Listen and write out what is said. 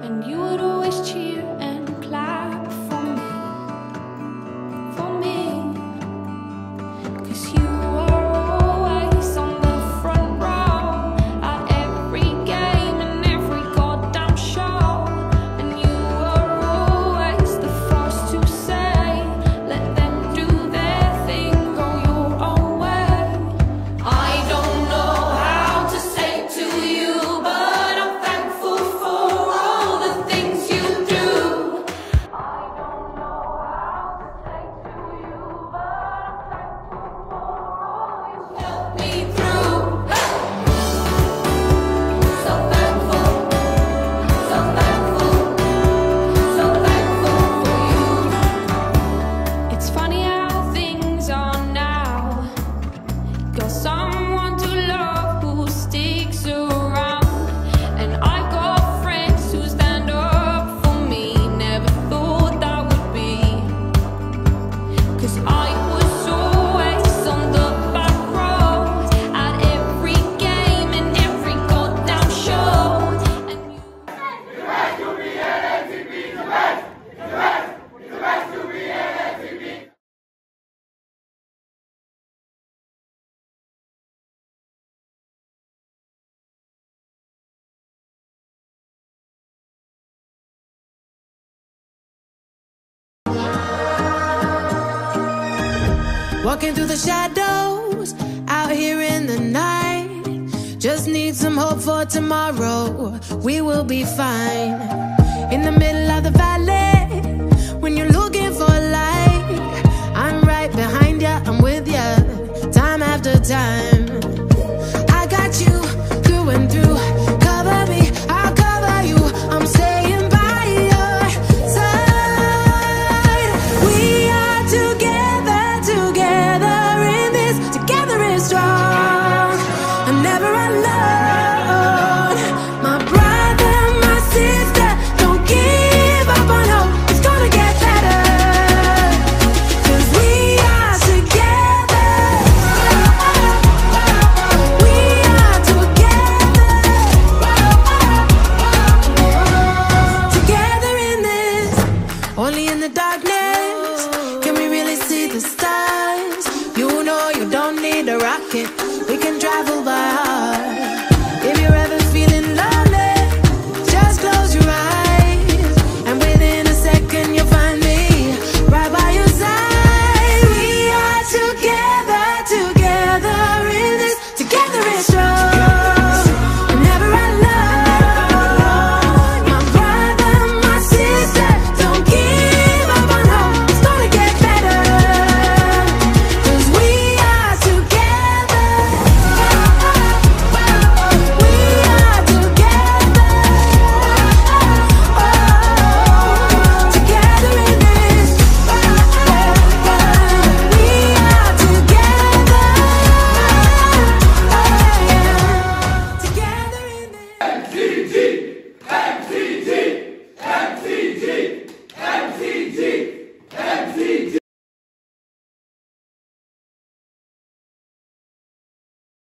and you would always cheer and clap for me, 'cause you were always on the front row at every game and every goddamn show, and you were always the first to say, let them do their thing, go your own way. I don't know how to say to you, but I'm thankful for all the things you do. I don't know how to say to you, but I'm thankful for all you helped me through. So thankful, so thankful, so thankful for you. It's funny how things are now. Got someone to love who sticks around, and I got friends who stand up for me. Never thought that would be, 'cause I was always on the back row at every game and every goddamn show, and you Walking through the shadows, out here in the night. Just need some hope for tomorrow. We will be fine.